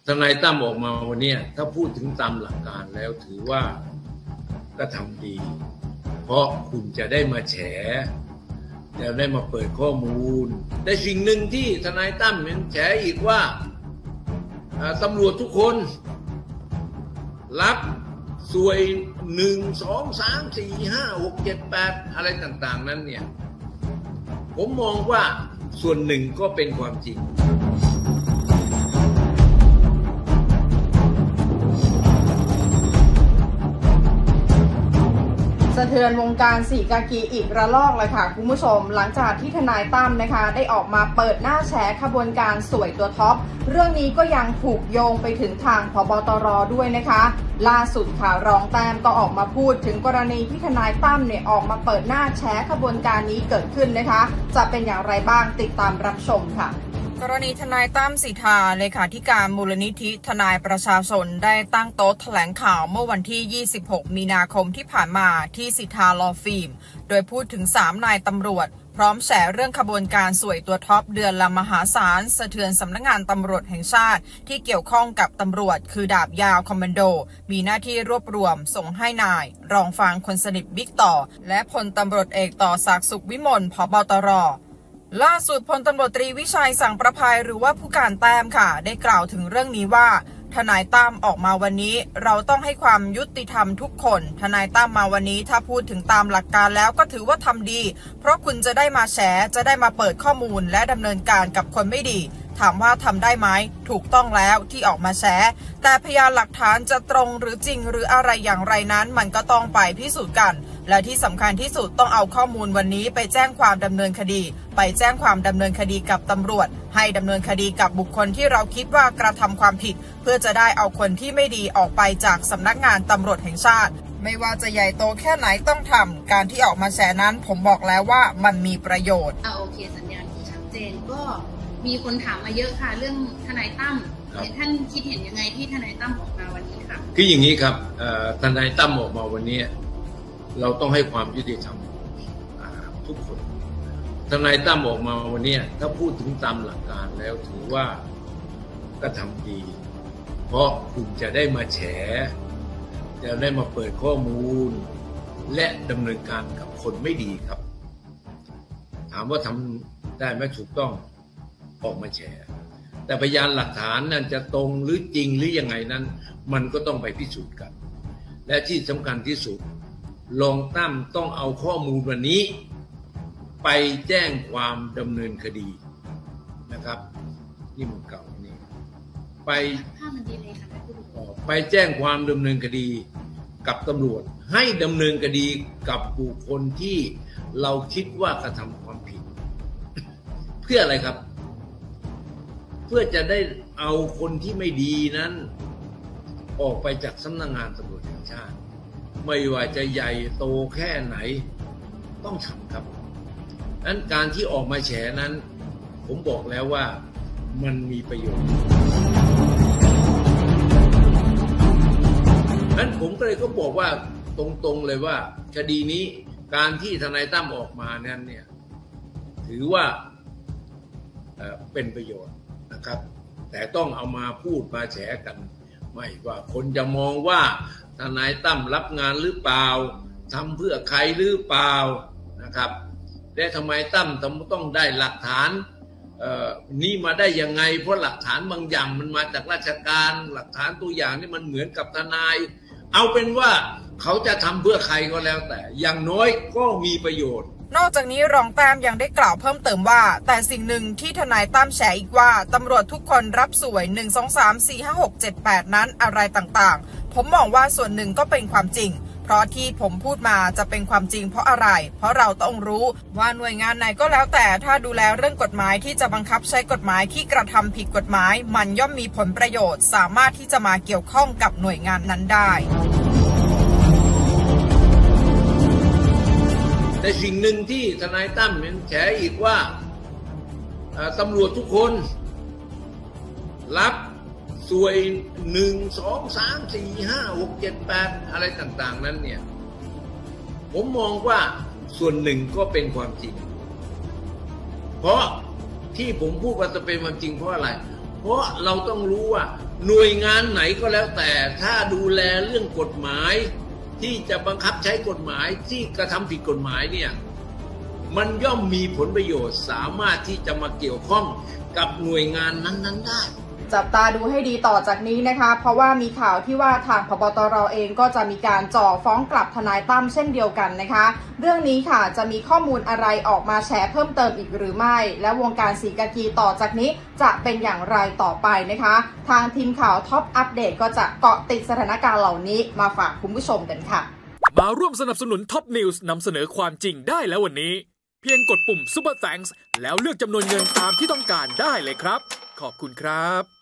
ทนายตั้มออกมาวันนี้ถ้าพูดถึงตามหลักการแล้วถือว่ากระทำดีเพราะคุณจะได้มาแฉจะได้มาเปิดข้อมูลแต่สิ่งหนึ่งที่ทนายตั้มยังแฉอีกว่าตำรวจทุกคนรับสวย1 2 3 4 5 6 7 8อะไรต่างๆนั้นเนี่ยผมมองว่าส่วนหนึ่งก็เป็นความจริงสะเทือนวงการสีกากีอีกระลอกเลยค่ะคุณผู้ชมหลังจากที่ทนายตั้มนะคะได้ออกมาเปิดหน้าแฉขบวนการสวยตัวท็อปเรื่องนี้ก็ยังถูกโยงไปถึงทางผบ.ตร.ด้วยนะคะล่าสุดค่ะรองแต้มก็ออกมาพูดถึงกรณีที่ทนายตั้มเนี่ยออกมาเปิดหน้าแฉขบวนการนี้เกิดขึ้นนะคะจะเป็นอย่างไรบ้างติดตามรับชมค่ะกรณีทนายตั้มสิทธาเลขาธิการมูลนิธิทนายประชาชนได้ตั้งโต๊ะแถลงข่าวเมื่อวันที่ 26 มีนาคมที่ผ่านมาที่สิทธาลอฟิล์มโดยพูดถึง3นายตำรวจพร้อมแฉเรื่องขบวนการสวยตัวท็อปเดือนละมหาศาลสะเทือนสำนักงานตำรวจแห่งชาติที่เกี่ยวข้องกับตำรวจคือดาบยาวคอมมานโดมีหน้าที่รวบรวมส่งให้นายรองฟางคนสนิทบิ๊กต่อและพลตำรวจเอกต่อศักดิ์สุขวิมลผบ.ตร.ล่าสุดพลตำรวจตรีวิชัยสังประภัยหรือว่าผู้การแต้มค่ะได้กล่าวถึงเรื่องนี้ว่าทนายตั้มออกมาวันนี้เราต้องให้ความยุติธรรมทุกคนทนายตั้มมาวันนี้ถ้าพูดถึงตามหลักการแล้วก็ถือว่าทำดีเพราะคุณจะได้มาแฉจะได้มาเปิดข้อมูลและดำเนินการกับคนไม่ดีถามว่าทำได้ไหมถูกต้องแล้วที่ออกมาแฉแต่พยานหลักฐานจะตรงหรือจริงหรืออะไรอย่างไรนั้นมันก็ต้องไปพิสูจน์กันและที่สำคัญที่สุดต้องเอาข้อมูลวันนี้ไปแจ้งความดำเนินคดีไปแจ้งความดำเนินคดีกับตำรวจให้ดำเนินคดีกับบุคคลที่เราคิดว่ากระทำความผิดเพื่อจะได้เอาคนที่ไม่ดีออกไปจากสำนักงานตำรวจแห่งชาติไม่ว่าจะใหญ่โตแค่ไหนต้องทำการที่ออกมาแฉนั้นผมบอกแล้วว่ามันมีประโยชน์โอเคสัญญาณที่ชัดเจนก็มีคนถามมาเยอะค่ะเรื่องทนายตั้มท่านคิดเห็นยังไงที่ทนายตั้มออกมาวันนี้ค่ะคืออย่างนี้ครับทนายตั้มออกมาวันนี้เราต้องให้ความยุติธรรมทุกคนทนายตั้มออกมาวันนี้ถ้าพูดถึงตามหลักการแล้วถือว่ากระทำดีเพราะคุณจะได้มาแฉจะได้มาเปิดข้อมูลและดำเนินการกับคนไม่ดีครับถามว่าทำได้ไหมถูกต้องออกมาแฉแต่พยานหลักฐานนั้นจะตรงหรือจริงหรือยังไงนั้นมันก็ต้องไปพิสูจน์กันและที่สำคัญที่สุดรองตั้มต้องเอาข้อมูลวันนี้ไปแจ้งความดำเนินคดีนะครับนี่มันเก่านี่ไปแจ้งความดำเนินคดีกับตำรวจให้ดำเนินคดีกับบุคคลที่เราคิดว่ากระทำความผิดเพื่ออะไรครับเพื่อจะได้เอาคนที่ไม่ดีนั้นออกไปจากสำนักงานตำรวจแห่งชาติไม่ว่าจะใหญ่โตแค่ไหนต้องทำครับนั้นการที่ออกมาแฉนั้นผมบอกแล้วว่ามันมีประโยชน์นั้นผมก็เลยก็บอกว่าตรงๆเลยว่าคดีนี้การที่ทนายตั้มออกมานั้นเนี่ยถือว่าเป็นประโยชน์นะครับแต่ต้องเอามาพูดมาแฉกันไม่ว่าคนจะมองว่าทนายตั้มรับงานหรือเปล่าทำเพื่อใครหรือเปล่านะครับและทำไมตั้มต้องได้หลักฐานนี่มาได้ยังไงเพราะหลักฐานบางอย่างมันมาจากราชการหลักฐานตัวอย่างนี่มันเหมือนกับทนายเอาเป็นว่าเขาจะทำเพื่อใครก็แล้วแต่อย่างน้อยก็มีประโยชน์นอกจากนี้รองแต้มยังได้กล่าวเพิ่มเติมว่าแต่สิ่งหนึ่งที่ทนายตั้มแฉอีกว่าตำรวจทุกคนรับสวย1 2 3 4 5 6 7 8นั้นอะไรต่างๆผมมองว่าส่วนหนึ่งก็เป็นความจริงเพราะที่ผมพูดมาจะเป็นความจริงเพราะอะไรเพราะเราต้องรู้ว่าหน่วยงานไหนก็แล้วแต่ถ้าดูแลเรื่องกฎหมายที่จะบังคับใช้กฎหมายที่กระทำผิดกฎหมายมันย่อมมีผลประโยชน์สามารถที่จะมาเกี่ยวข้องกับหน่วยงานนั้นได้แต่สิ่งหนึ่งที่ทนายตั้มแฉอีกว่าตำรวจทุกคนรับสวย1 2 3 4 5 6 7 8อะไรต่างๆนั้นเนี่ยผมมองว่าส่วนหนึ่งก็เป็นความจริงเพราะที่ผมพูดว่าจะเป็นความจริงเพราะอะไรเพราะเราต้องรู้ว่าหน่วยงานไหนก็แล้วแต่ถ้าดูแลเรื่องกฎหมายที่จะบังคับใช้กฎหมายที่กระทำผิดกฎหมายเนี่ยมันย่อมมีผลประโยชน์สามารถที่จะมาเกี่ยวข้องกับหน่วยงานนั้นๆได้จับตาดูให้ดีต่อจากนี้นะคะเพราะว่ามีข่าวที่ว่าทางพบตรเองก็จะมีการจ่อฟ้องกลับทนายตั้มเช่นเดียวกันนะคะเรื่องนี้ค่ะจะมีข้อมูลอะไรออกมาแชร์เพิ่มเติมอีกหรือไม่และวงการศรีกากีต่อจากนี้จะเป็นอย่างไรต่อไปนะคะทางทีมข่าวท็อปอัปเดตก็จะเกาะติดสถานการณ์เหล่านี้มาฝากคุณผู้ชมกันค่ะมาร่วมสนับสนุนท็อปนิวส์นำเสนอความจริงได้แล้ววันนี้เพียงกดปุ่ม Super Thanks แล้วเลือกจำนวนเงินตามที่ต้องการได้เลยครับขอบคุณครับ